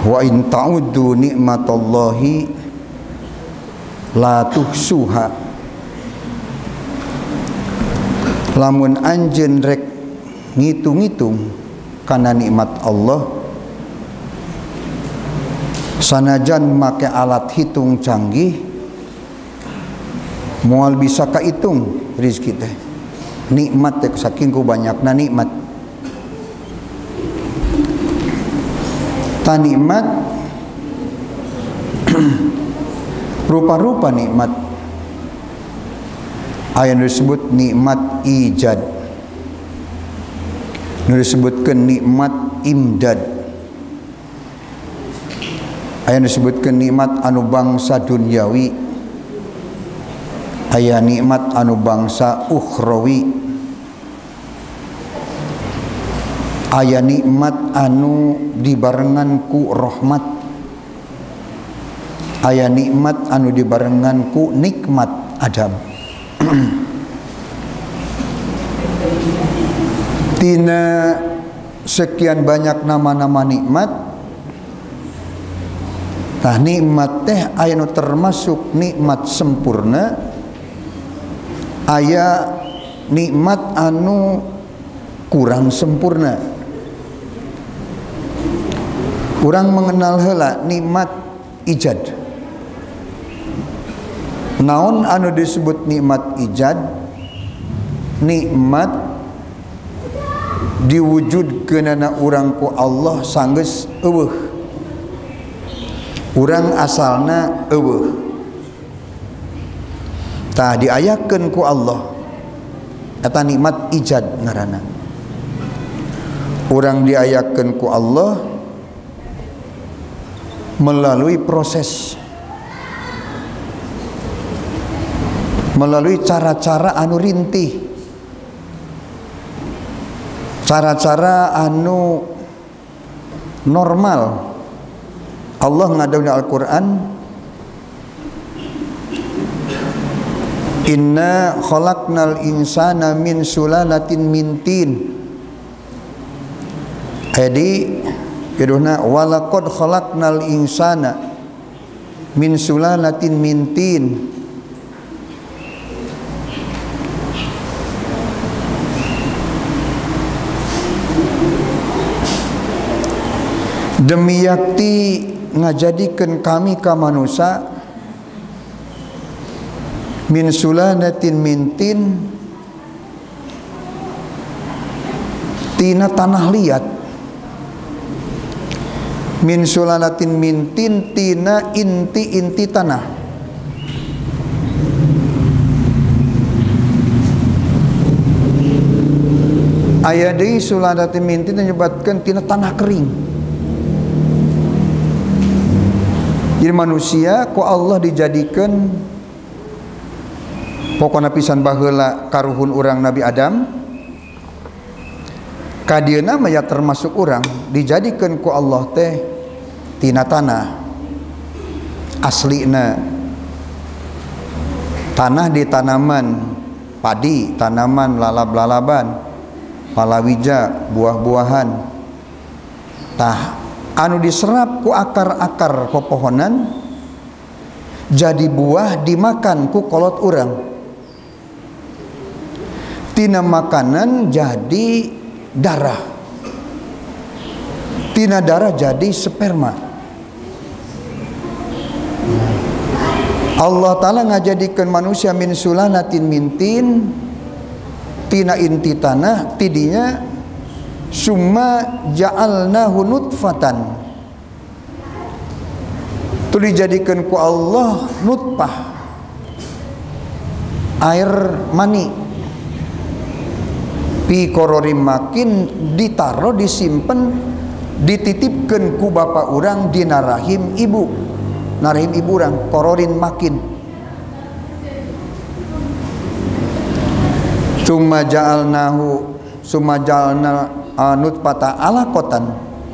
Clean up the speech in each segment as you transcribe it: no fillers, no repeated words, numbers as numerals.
Wa in ta'uddu nikmatallahi la tuhsuha. Lamun anjeun rek ngitung-ngitung kana nikmat Allah, sanajan make alat hitung canggih moal bisa kahitung rezeki teh. Nikmat teh saking ku banyakna nikmat. Ta nikmat rupa-rupa nikmat. Aya nu disebut nikmat ijad, nu disebutkeun nikmat imdad, aya nu disebutkeun nikmat anu bangsa dunyawi, aya nikmat anu bangsa ukhrawi, aya nikmat anu dibarengan ku rahmat, aya nikmat anu dibarengan ku nikmat adab. Tina sekian banyak nama-nama nikmat, nah nikmat teh aya nu termasuk nikmat sempurna, aya nikmat anu kurang sempurna. Urang mengenal heula nikmat ijad. Naon anu disebut nikmat ijad? Nikmat diwujudkeunana urang ku Allah sanggeus eueuh. Urang asalna eueuh. Tah diayakeun ku Allah. Eta nikmat ijad ngaranna. Urang diayakeun ku Allah melalui proses, melalui cara-cara anu rintih, cara-cara anu normal. Allah ngadawna Al-Quran, inna khalaqnal insana min sulalatin min tin. Jadi keduna walaqad khalaqnal insana min sulalatin min tin. Demi yakti ngajadikeun kami ka manusia min sulalatin min tin, tina tanah liat. Min sulalatin min tin, tina inti-inti tanah. Aya deui sulalatin min tin menyebutkeun tina tanah kering. Jadi manusia ku Allah dijadikan pokona pisan baheula karuhun urang Nabi Adam, kadieuna maya termasuk urang dijadikan ku Allah teh tina tanah aslina. Tanah di tanaman padi, tanaman lalab-lalaban, palawija, buah-buahan. Tah anu diserap ku akar-akar pepohonan jadi buah dimakan ku kolot urang. Tina makanan jadi darah, tina darah jadi sperma. Allah Ta'ala ngajadikan manusia min sulalatin min tin, tina inti tanah, tidinya summa ja'alnahu nutfatan. Itu dijadikan ku Allah nutfah, air mani, pi kororim makin ditaro disimpen dititipkan ku bapa urang di narahim ibu, narahim ibu urang kororin makin. Summa ja'alna nutfata alaqatan.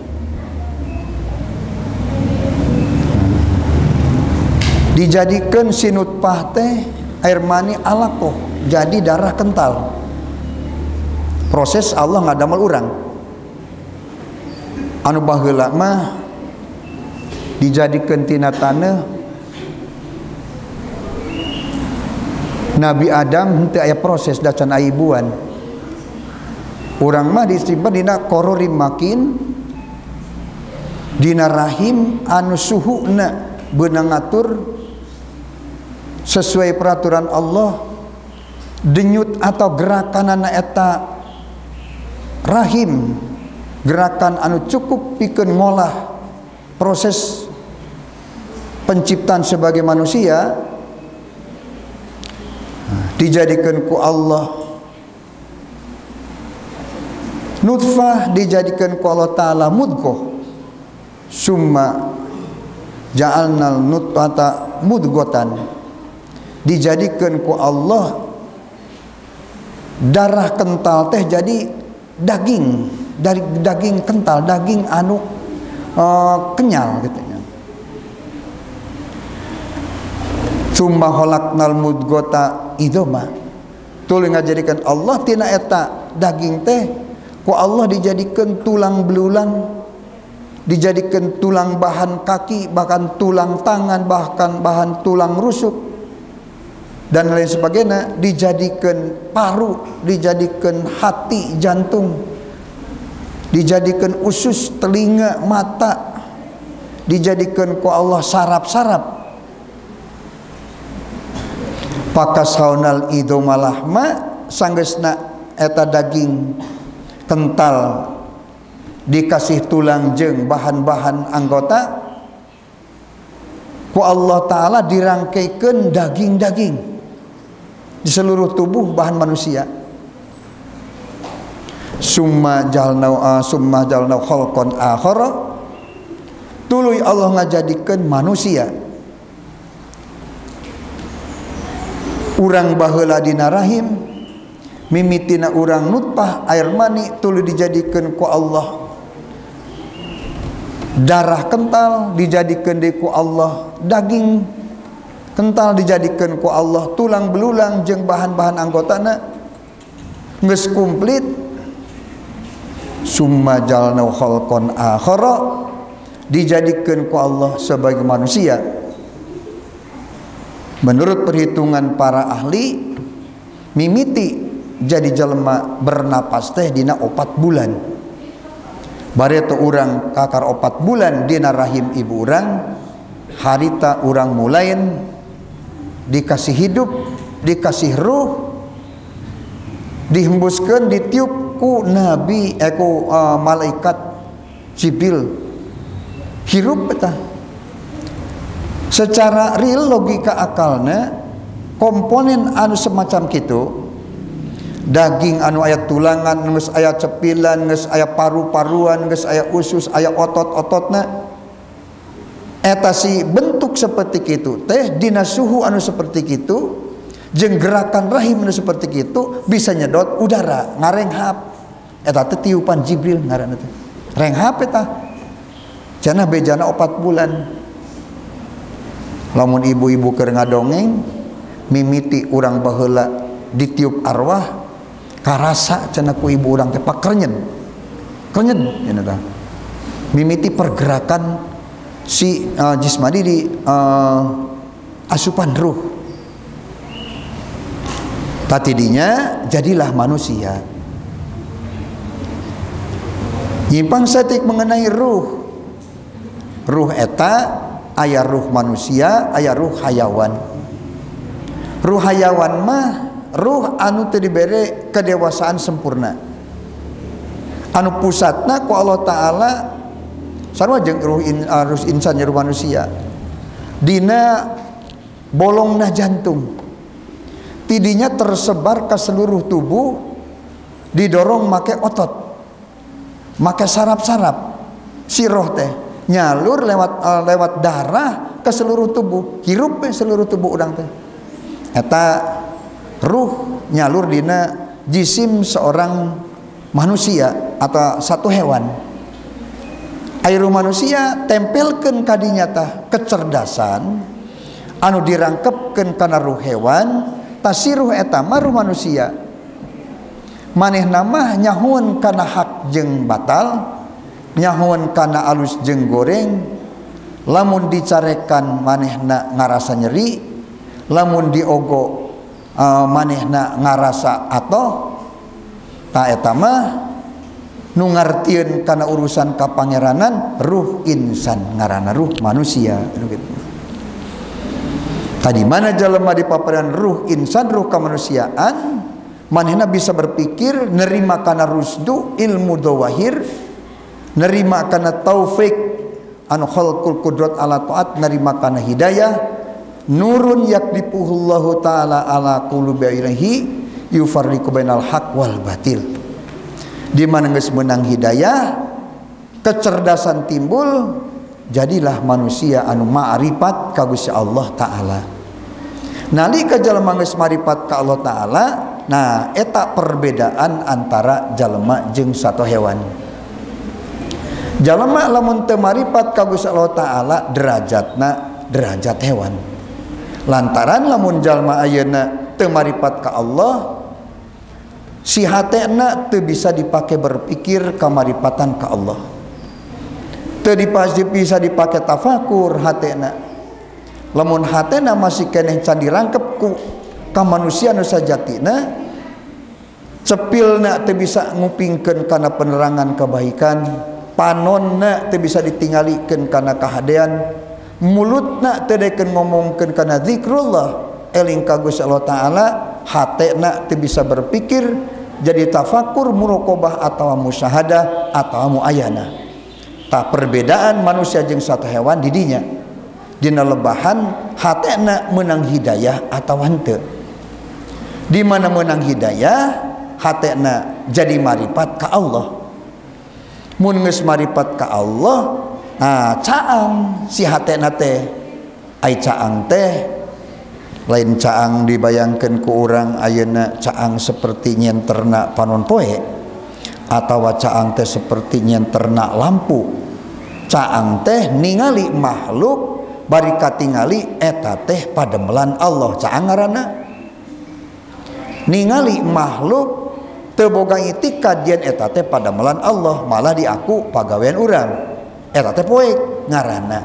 Dijadikan si nutfah teh air mani alaqah jadi darah kental. Proses Allah ngadamel urang. Anu baheula mah dijadikan tina tanah. Nabi Adam henteu aya proses da can aibuan. Urang mah disimpen dina qororim makin, dina rahim anu suhuna beunang ngatur sesuai peraturan Allah. Denyut atau gerakanana eta rahim, gerakan anu cukup pikeun ngolah proses penciptaan sebagai manusia, dijadikan ku Allah. Nutfah dijadikan ku Allah Ta'ala mudghah, summa ja'alnal nutfata mudghatan, dijadikan ku Allah darah kental teh jadi daging, dari daging kental, daging anu kenyal gitu nya. Summa khalaqnal mudghata idoma, tuluy ngajadikeun Allah tina eta daging teh ku Allah dijadikan tulang belulang, dijadikan tulang bahan kaki, bahkan tulang tangan, bahkan bahan tulang rusuk dan lain sebagainya, dijadikan paru, dijadikan hati, jantung, dijadikan usus, telinga, mata, dijadikan ku Allah saraf-saraf. Pakasaunal idomalahma, sanggeusna eta daging kental dikasih tulang jeung bahan-bahan anggota, ku Allah Ta'ala dirangkeikeun daging-daging di seluruh tubuh bahan manusia. Summa jalna khalqan akhara, tuluy Allah ngajadikeun manusia urang baheula dina rahim, mimitina urang nutfah air mani, tuluy dijadikeun ku Allah darah kental, dijadikeun deui ku Allah daging kental, dijadikan ku Allah tulang belulang jeung bahan-bahan anggotana, geus komplit. Summa jalna khalqan akhara, dijadikan ku Allah sebagai manusia. Menurut perhitungan para ahli, mimiti jadi jelema bernapas teh dina 4 bulan. Bareto urang kakar 4 bulan dina rahim ibu urang, harita urang mulain dikasih hidup, dikasih ruh, dihembuskan, ditiup ku nabi malaikat Jibril, hirup eta. Secara real logika akalna, komponen anu semacam kitu, daging anu aya tulangan, geus aya cepilan, geus aya paru-paruan, geus aya usus, aya otot-ototna, eta si bentuk seperti itu teh dina suhu anu seperti itu jeung gerakan rahim anu seperti itu bisa nyedot udara ngarenghap. Eta teh tiupan Jibril ngaranna teh renghap eta, cenah bejana 4 bulan. Lamun ibu-ibu keur ngadongeng mimiti urang baheula ditiup arwah, karasa cenah ku ibu urang teh pakrenyen cenah tah, mimiti pergerakan si jismani di asupan ruh. Tatidinya jadilah manusia. Nyimpang satik mengenai ruh. Ruh eta aya ruh manusia, aya ruh hayawan. Ruh hayawan mah ruh anu teu dibere kedewasaan sempurna, anu pusatna ku Allah Ta'ala sarua jeung ruh insan jeung ruh manusia dina bolongna jantung, tidinya tersebar ke seluruh tubuh, didorong make otot, make saraf-saraf, si roh teh nyalur lewat darah ke seluruh tubuh, hirup ke seluruh tubuh urang teh. Eta ruh nyalur dina jisim seorang manusia atau satu hewan. Airu manusia tempelkeun kadinya tah kecerdasan anu dirangkepkeun kana ruh hewan, tasiruh eta mah ruh manusia. Manehna mah nyahoun kana hak jeung batal, nyahoun kana alus jeung goreng, lamun dicarekan manehna ngarasa nyeri, lamun diogo manehna ngarasa atoh, ta eta mah nu ngartieun kana urusan kapangeranan ruh insan, ngaranna ruh manusia gitu. Tadi mana jelema di paparan ruh insan, ruh kemanusiaan, manehna bisa berpikir, nerima kana rusdu, ilmu dawahir, nerima kana taufik anu khalqul qudrat ala taat, nerima kana hidayah, nurun yakdipuhullahu ta'ala ala qulubi ilaihi yufarriqu bainal haq wal batil. Di mana geus menang hidayah, kecerdasan timbul, jadilah manusia anu ma'rifat ka Gusti Allah Ta'ala. Nalika jalema geus ma'rifat ka Allah Ta'ala, nah eta perbedaan antara jalema jeung sato hewan. Jalema lamun teu ma'rifat ka Gusti Allah Ta'ala, derajatna derajat hewan. Lantaran lamun jalma ayeuna teu ma'rifat ka Allah, si hatena teu bisa dipake berpikir kamaripatan ka Allah. Teu bisa dipake tafakur hatena. Lamun hatena masih keneh can dirangkep ku ka manusia nu sajatina, cepilna teu bisa ngupingkeun kana penerangan kebaikan, panonna teu bisa ditinggalikeun kana kahadean, mulutna teu daekeun ngomongkeun kana zikrullah, eling ka Gusti Allah Ta'ala, hatena teu bisa berpikir jadi tafakur, muraqabah atawa musyahadah atawa muayana. Tak perbedaan manusia jeung satu hewan di dinya, dina lebahan hatena menang hidayah atawa henteu. Di mana menang hidayah, hatena jadi marifat ka Allah. Mun geus marifat ka Allah, caang si hatena teh, ai caang teh lain caang dibayangkeun ku urang ayeuna caang seperti nyenterna panon poe, atawa caang teh seperti nyenterna lampu. Caang teh ningali makhluk bari katingali eta teh pademelan Allah, caang ngaranna. Ningali makhluk teu boga itikad yen eta teh pademelan Allah, malah diaku pagawean urang, eta teh poek ngaranna.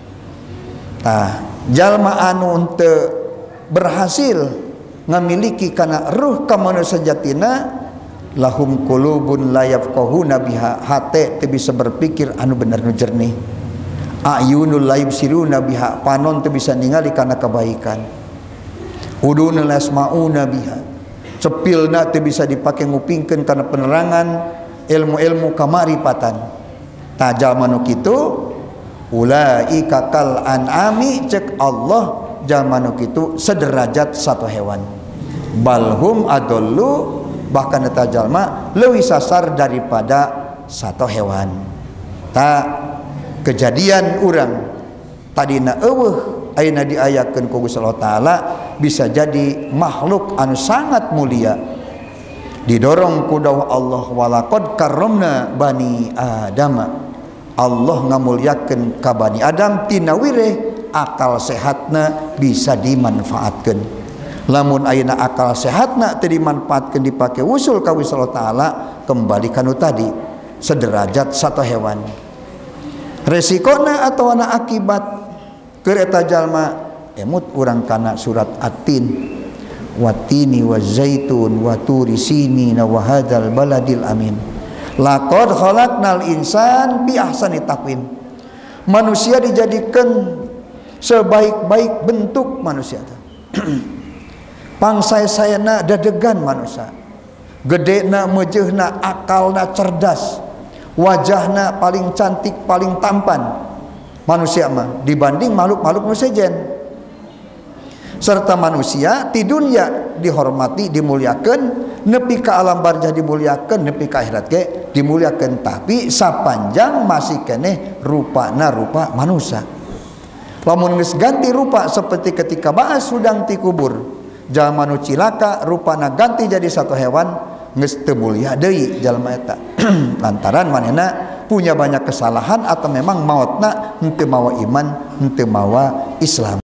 Tah jalma anu teu berhasil ngamiliki kana ruh kamanusia sajatina, lahum qulubun la yafqahuna biha, hate teu bisa berpikir anu bener nu jernih, ayunul la yubsiruna biha, panon teu bisa ningali kana kebaikan, udunul la yasmauna biha, cepilna teu bisa dipake ngupingkeun kana penerangan ilmu-ilmu kamaripatan. Tah jalma nu kitu ulaika kal an'ami, cek Allah jalma nu kitu sederajat satu hewan, balhum adallu, bahkan eta jalma leuwih sasar daripada satu hewan. Tak kejadian urang tadina eueuh ayeuna diayakeun ku Gusti Allah Ta'ala, bisa jadi makhluk anu sangat mulia, didorong ku dawuh Allah, walaqad karramna bani adama, Allah ngamulyakeun ka bani Adam tina wireh akal sehatna bisa dimanfaatkeun. Lamun ayeuna akal sehatna teu dimanfaatkeun dipake usul ka Gusti Allah Ta'ala, kembali kanu tadi sederajat satu hewan. Resikona atawa na akibat keur eta jalma emut urang kana surat At-Tin, watini wazaitun waturi sinin wa hadzal baladil amin, laqad khalaqnal insan bi ahsani taqwim. Manusia dijadikan sebaik-baik bentuk manusia. Pangsaya-sayana dadegan manusia, gedena meujeuhna, akalna cerdas, wajahna paling cantik paling tampan manusia mah dibanding makhluk-makhluk nu sejen. Serta manusia di dunia dihormati dimuliakeun, nepi ka alam barzah dimuliakeun, nepi ka akhirat ge dimuliakeun, tapi sapanjang masih keneh rupana rupa manusia. Lamun geus ganti rupa seperti ketika baas sudang ti kubur, jalma nu cilaka rupana ganti jadi satu hewan, geus teu mulia deui jalma eta. Lantaran manehna punya banyak kesalahan atau memang maotna henteu mawa iman, henteu mawa Islam.